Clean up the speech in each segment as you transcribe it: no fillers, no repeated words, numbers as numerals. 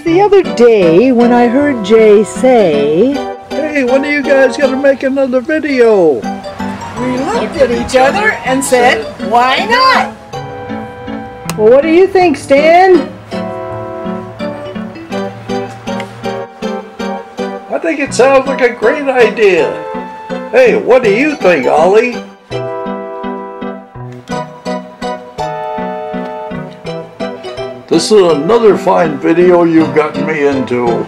The other day when I heard Jay say, "Hey, when are you guys gonna make another video?" We looked at each other and said, why not? well, what do you think, Stan? I think it sounds like a great idea. Hey, what do you think, Ollie? This is another fine video you've gotten me into.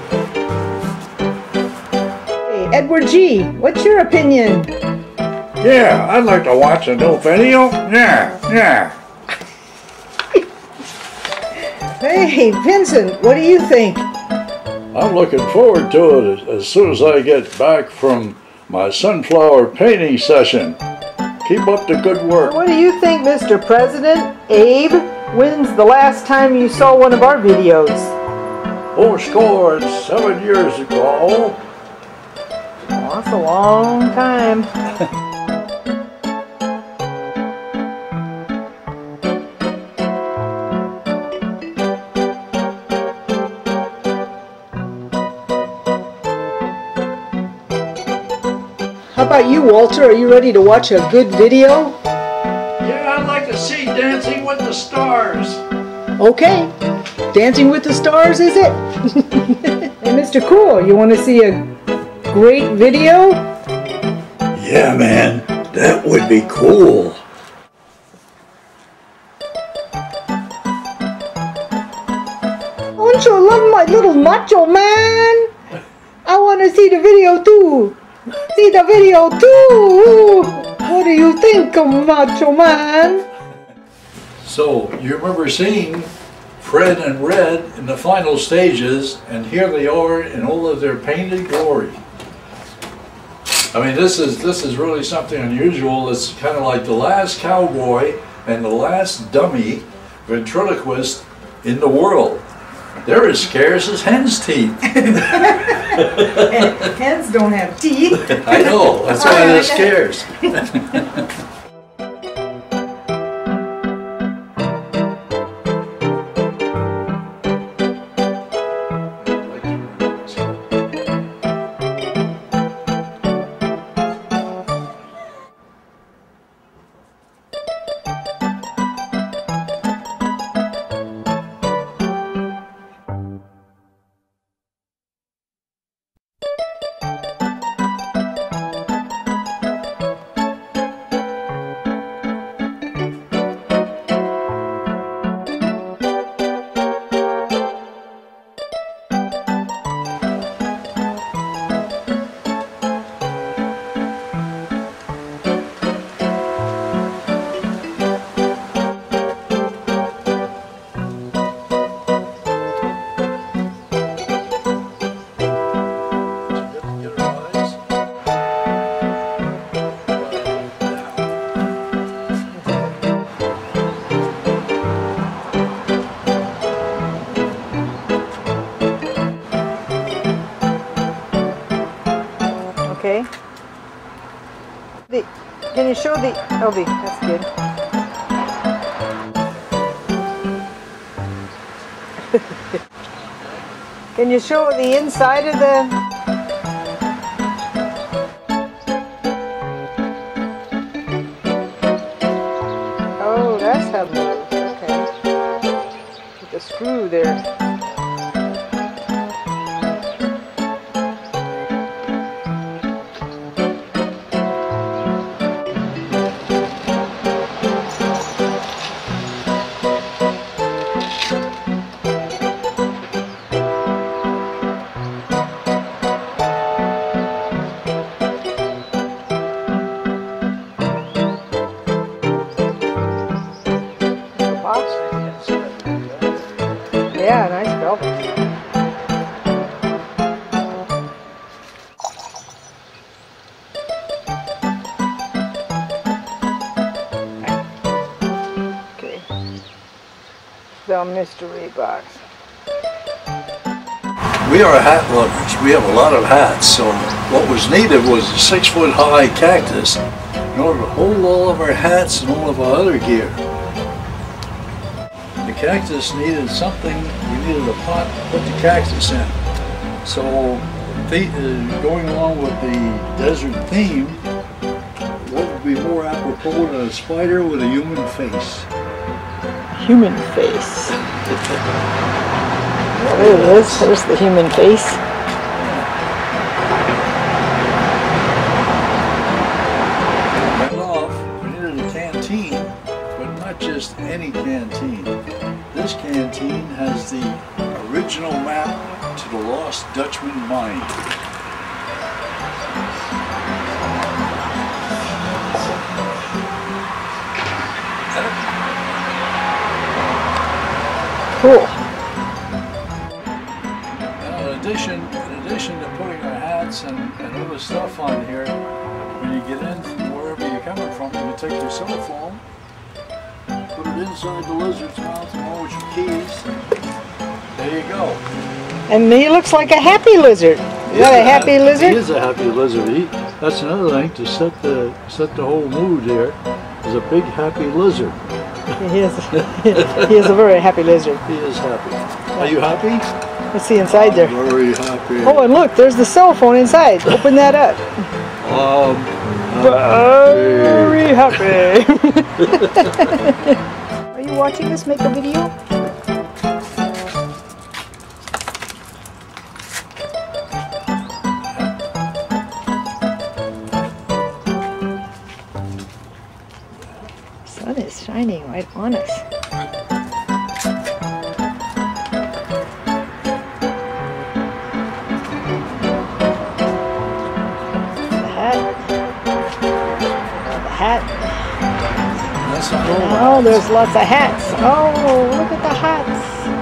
Hey, Edward G., what's your opinion? Yeah, I'd like to watch a new video. Yeah. Hey, Vincent, what do you think? I'm looking forward to it as soon as I get back from my sunflower painting session. Keep up the good work. What do you think, Mr. President? Abe, when's the last time you saw one of our videos? Oh, score, it's 7 years ago. Oh, that's a long time. How about you, Walter? Are you ready to watch a good video? Yeah, I'd like to see Dancing with the Stars. Okay, Dancing with the Stars, is it? Hey, Mr. Cool, you want to see a great video? Yeah, man, that would be cool. Don't you love my little macho man? I want to see the video too. See the video too. What do you think, macho man? So, you remember seeing Fred and Red in the final stages, and here they are in all of their painted glory. I mean, this is really something unusual. It's kind of like the last cowboy and the last dummy ventriloquist in the world. They're as scarce as hen's teeth. Hens don't have teeth. I know, that's why they're scarce. Okay. Can you show the? Oh, that's good. Can you show the inside of the? Oh, that's how it moves. Okay. With the screw there. Yeah, nice velvet. Okay. The mystery box. We are hat lovers. We have a lot of hats, so what was needed was a 6-foot-high cactus in order to hold all of our hats and all of our other gear. The cactus needed something. We needed a pot to put the cactus in. So, going along with the desert theme, what would be more apropos than a spider with a human face? Human face. There it is. There's the human face. We needed a canteen, but not just any canteen. This canteen has the original map to the lost Dutchman mine. Cool. Now, in addition to putting our hats and other stuff on here, when you get in from wherever you're coming from, you take your cell phone, put it inside the lizard's mouth along with your keys. There you go. And he looks like a happy lizard. Is that a happy lizard? He is a happy lizard. That's another thing to set the whole mood here. Is a big happy lizard. He is a very happy lizard. He is happy. Are you happy? Let's see inside there. Very happy. Oh, and look, there's the cell phone inside. Open that up. Very happy. Are you watching this make a video? The sun is shining right on us. Oh, there's lots of hats. Oh, look at the hats.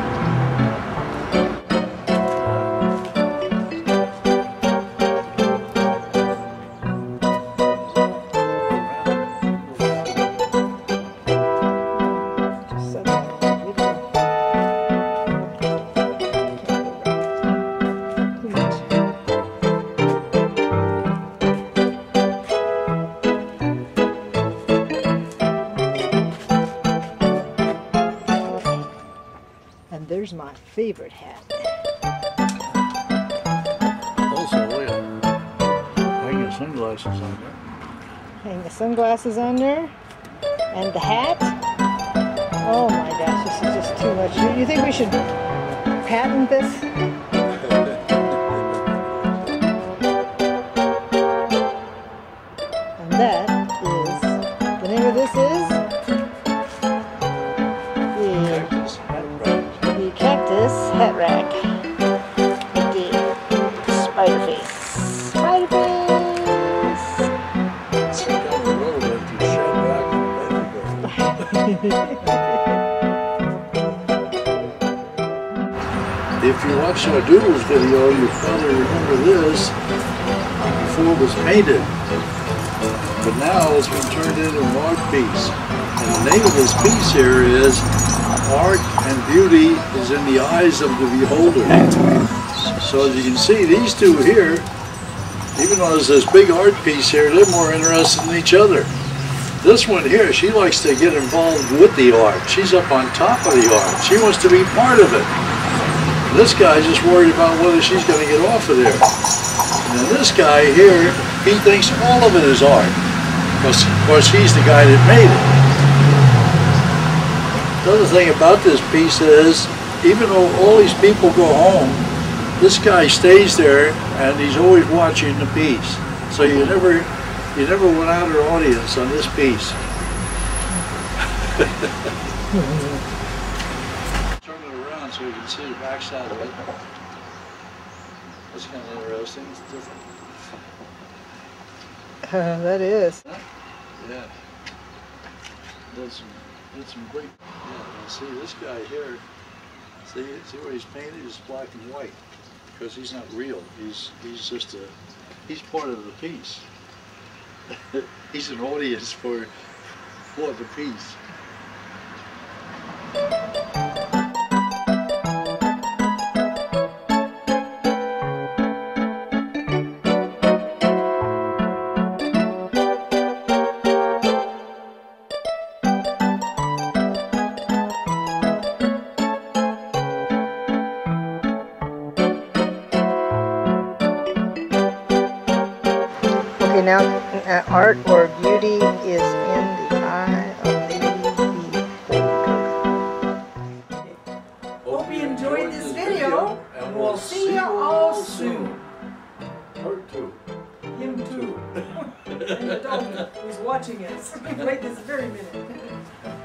And there's my favorite hat. Also, look at hanging sunglasses on there. Hang the sunglasses on there. And the hat. Oh my gosh, this is just too much. You think we should patent this? And that is, the name of this is hat rack with the spider face. Spider face! If you watched our Doodles video, you probably remember this before it was painted. But now it's been turned into an art piece. And the name of this piece here is Art and Beauty is in the Eyes of the Beholder. So as you can see, these two here, even though there's this big art piece here, they're more interested in each other. This one here, she likes to get involved with the art. She's up on top of the art. She wants to be part of it. This guy's just worried about whether she's going to get off of there. And this guy here, he thinks all of it is art. Because, of course, he's the guy that made it. The other thing about this piece is, even though all these people go home, this guy stays there and he's always watching the piece. So you never went out of audience on this piece. Turn it around so you can see the backside of it. That's kind of interesting. It's different. That is. Yeah. Did some great. Yeah. See this guy here. See what he's painted? It's black and white because he's not real. He's just he's part of the piece. He's an audience for the piece. you now, art or beauty is in the eye of the beholder. Hope you enjoyed this video, and we'll see you all soon. Part 2. Him too. And the dog who's watching us right this very minute.